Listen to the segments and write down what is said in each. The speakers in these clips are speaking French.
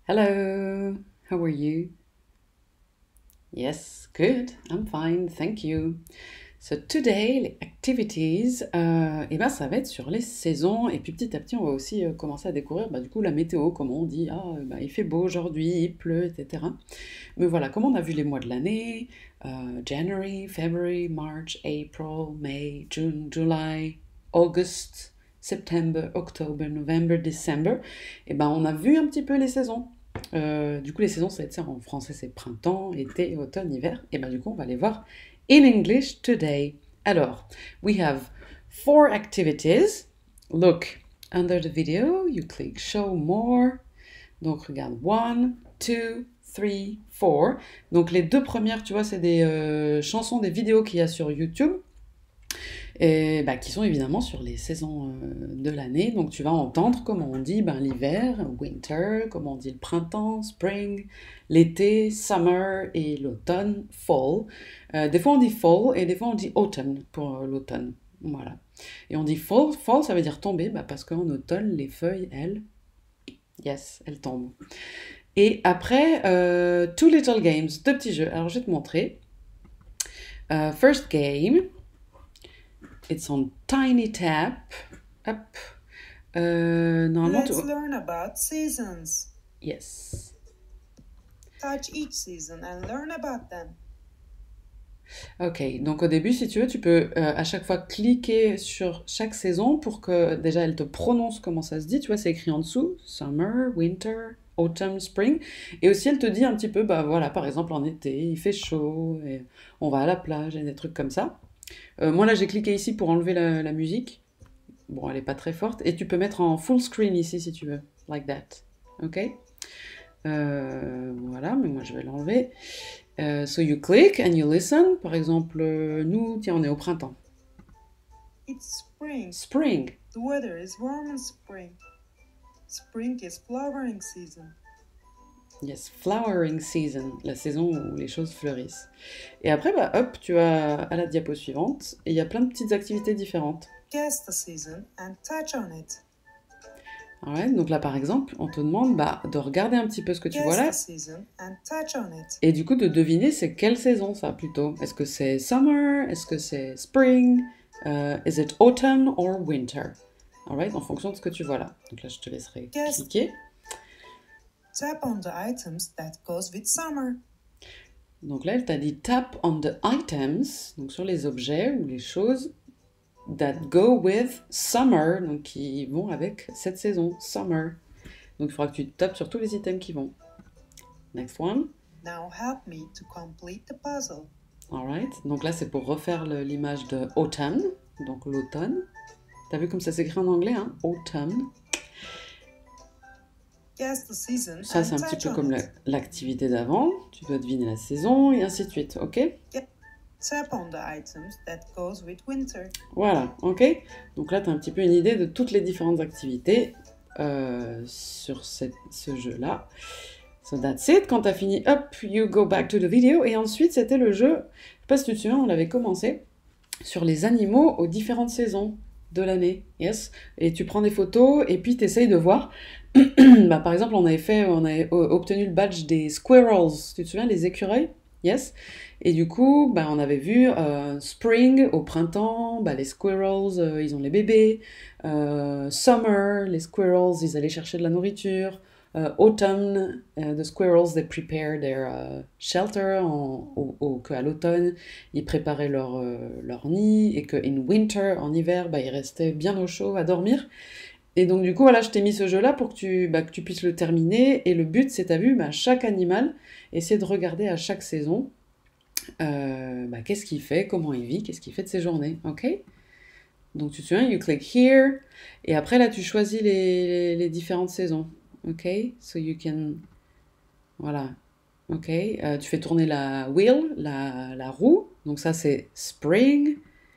Hello, how are you? Yes, good, I'm fine, thank you. So today, les activities, eh ben, ça va être sur les saisons et puis petit à petit, on va aussi commencer à découvrir du coup la météo, comment on dit, il fait beau aujourd'hui, il pleut, etc. Mais voilà, comme on a vu les mois de l'année, January, February, March, April, May, June, July, August, September, October, November, December, et ben on a vu un petit peu les saisons. Du coup, les saisons, ça va être ça en français, c'est printemps, été, automne, hiver. Et ben du coup, on va les voir in English today. Alors, we have four activities. Look under the video, you click show more. Donc, regarde, one, two, three, four. Donc, les deux premières, tu vois, c'est des chansons, des vidéos qu'il y a sur YouTube et qui sont évidemment sur les saisons de l'année. Donc tu vas entendre comment on dit l'hiver, winter, comment on dit le printemps, spring, l'été, summer et l'automne, fall. Des fois on dit fall et des fois on dit autumn pour l'automne. Voilà. Et on dit fall, fall ça veut dire tomber parce qu'en automne les feuilles, elles, yes, elles tombent. Et après, two little games, deux petits jeux. Alors je vais te montrer. First game, it's on Tiny Tap. Hop. Normalement, Let's learn about seasons. Yes. Touch each season and learn about them. Ok, donc au début, si tu veux, tu peux à chaque fois cliquer sur chaque saison pour que déjà elle te prononce comment ça se dit. Tu vois, c'est écrit en dessous, summer, winter, autumn, spring. Et aussi, elle te dit un petit peu, voilà, par exemple en été, il fait chaud, et on va à la plage, et des trucs comme ça. Moi là, j'ai cliqué ici pour enlever la musique. Bon, elle est pas très forte. Et tu peux mettre en full screen ici si tu veux, like that. Ok. Voilà, mais moi je vais l'enlever. So you click and you listen. Par exemple, nous, tiens, on est au printemps. It's spring. Spring. The weather is warm in spring. Spring is flowering season. Yes, flowering season, la saison où les choses fleurissent. Et après, hop, tu vas à la diapo suivante et il y a plein de petites activités différentes. Guess the season and touch on it. Ouais, donc là, par exemple, on te demande de regarder un petit peu ce que tu vois là. Guess the season and touch on it. Et du coup, de deviner c'est quelle saison ça plutôt. Est-ce que c'est summer? Est-ce que c'est spring? Is it autumn or winter? Alright, en fonction de ce que tu vois là. Donc là, je te laisserai cliquer. Tap on the items that goes with summer. Donc là, elle t'a dit tap on the items, donc sur les objets ou les choses that go with summer, donc qui vont avec cette saison, summer. Donc il faudra que tu tapes sur tous les items qui vont. Next one. Now help me to complete the puzzle. Alright, donc là c'est pour refaire l'image de autumn, donc l'automne. T'as vu comme ça s'écrit en anglais, hein? Autumn. Guess the season. Ça c'est un petit peu comme l'activité d'avant. Tu dois deviner la saison et ainsi de suite, ok? Tap on the items that goes with winter. Voilà, ok? Donc là, tu as un petit peu une idée de toutes les différentes activités sur ce jeu-là. So that's it. Quand tu as fini, hop, you go back to the video. Et ensuite, c'était le jeu, je sais pas si tu te souviens, on l'avait commencé sur les animaux aux différentes saisons de l'année. Yes. Et tu prends des photos et puis tu essayes de voir. Par exemple, on avait obtenu le badge des squirrels. Tu te souviens, les écureuils? Yes. Et du coup, on avait vu spring au printemps, les squirrels, ils ont les bébés. Summer, les squirrels, ils allaient chercher de la nourriture. Autumn, the squirrels, they prepare their shelter. Que à l'automne, ils préparaient leur nid. Et que in winter, en hiver, ils restaient bien au chaud à dormir. Et donc du coup, voilà, je t'ai mis ce jeu-là pour que tu puisses le terminer. Et le but, c'est, t'as vu, chaque animal, essaie de regarder à chaque saison qu'est-ce qu'il fait, comment il vit, qu'est-ce qu'il fait de ses journées, ok? Donc tu te souviens, you click here, et après là tu choisis les différentes saisons, ok? So you can, voilà, ok? Tu fais tourner la wheel, la roue, donc ça c'est spring.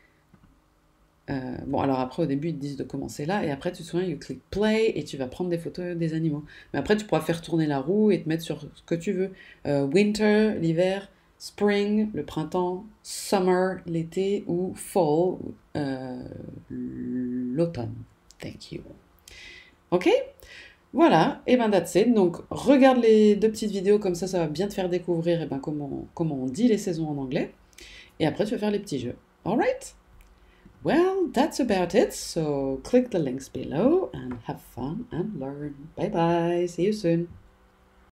Bon, alors après, au début, ils te disent de commencer là, et après, tu te souviens, you click play, et tu vas prendre des photos des animaux. Mais après, tu pourras faire tourner la roue et te mettre sur ce que tu veux. Winter, l'hiver, spring, le printemps, summer, l'été, ou fall, l'automne. Thank you. Ok? Voilà, et ben that's it. Donc regarde les deux petites vidéos comme ça va bien te faire découvrir et ben, comment on dit les saisons en anglais. Et après tu vas faire les petits jeux. Alright? Well, that's about it. So click the links below and have fun and learn. Bye bye. See you soon.